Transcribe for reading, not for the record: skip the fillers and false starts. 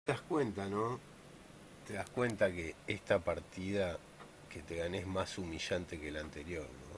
das cuenta, ¿no? Te das cuenta que esta partida que te gané es más humillante que la anterior, ¿no?